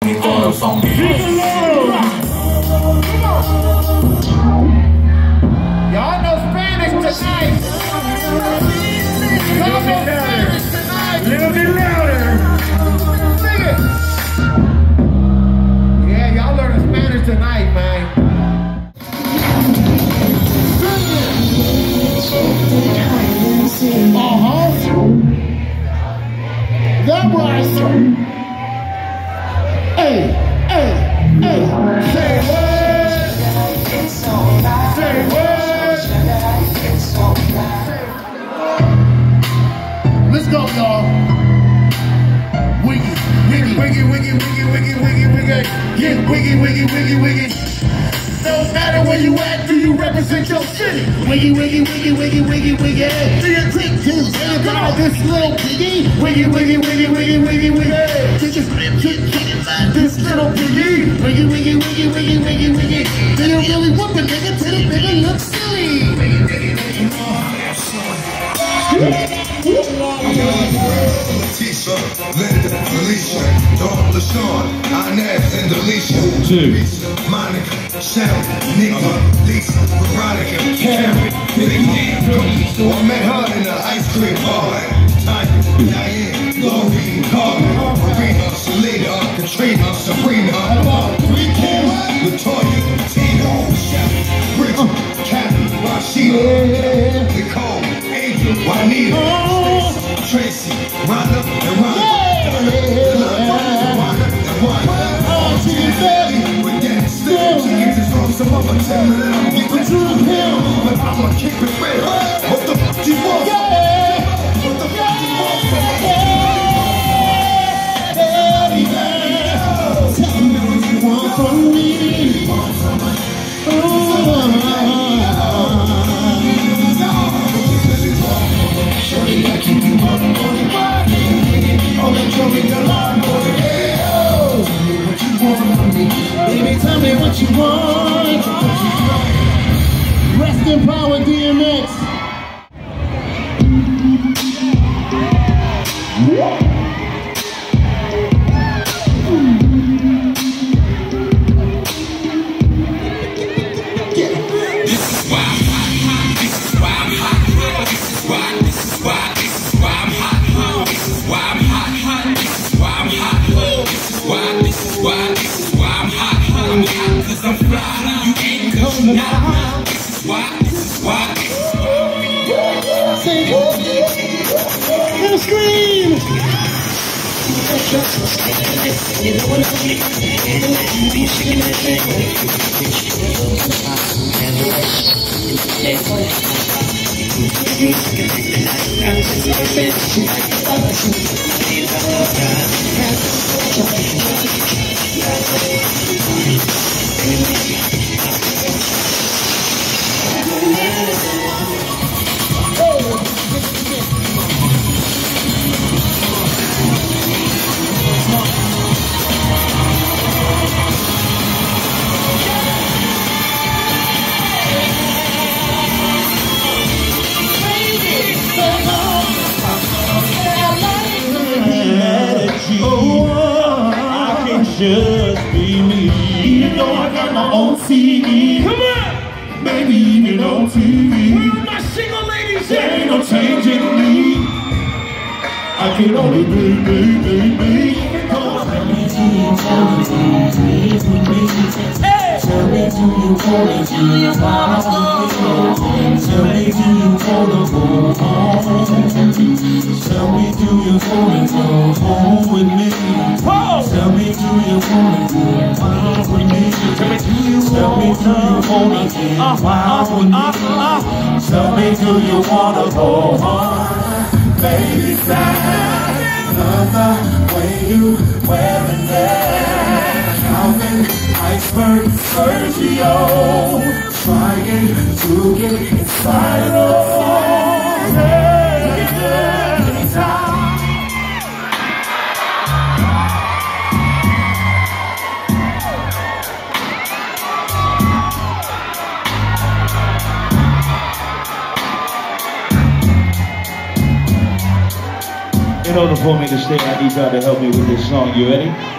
Y'all know Spanish tonight. Y'all know Spanish tonight. A little bit louder. Sing it. Yeah, y'all learning Spanish tonight, man. That was. Hey, hey, hey. Say what? Say what? Let's go, y'all. Wiggy, wiggy, wiggy, wiggy, wiggy, wiggy, wiggy, wiggy. Get wiggy, wiggy, wiggy, wiggy. No matter where you at, do you represent your city? Wiggy, wiggy, wiggy, wiggy, wiggy, wiggy. Do you think to say about this little piggy? Wiggy, wiggy, wiggy, wiggy, wiggy, wiggy. Did you kick about this little piggy? Wiggy, wiggy, wiggy, wiggy, wiggy, wiggy. Do you really whoop a nigga till the nigga look silly? Wiggy, wiggy, wiggy, Leticia, Linda, Alicia, Dawn, LaShawn, Inez, and Alicia. Monica, Sharon, Nika, Lisa, Veronica, Karen, Vicky, I met her in the ice cream bar. Tanya, Diane, Lori, Carmen, Marina, Selena, Katrina, Sabrina, Latoya, Tina, Bridget, Kathy, Rashida, Nicole, Angel, Juanita, Tracy, Rhonda, and Rhonda, with that still, she gets it from some other town that I'm giving to him, but I'ma keep it real. What the fuck you want? What the fuck you want from me? Tell me what you want from me. Shorty, I keep you up on the body. Oh, they show me the line, boy. Tell me what you want from me. Baby, tell me what you want. Rest in power, DMX. Scream! Just be me. Even though I got my own CD. Come on! Baby, even on TV. Where are my single ladies? There ain't no changing me. I can only be. Tell me, do you want to be with me? Tell me, do you want to be my home? Tell me, do you want to go home? Tell me, do you want to go home with me? Tell me, do you want to go home with me? Tell me, do you want to go home with me? Tell me, do you want to go home? Baby, stand, love the way you wearing that. Calvin, iceberg, Sergio, trying to get inside of time. In order for me to stay, I need y'all to help me with this song. You ready?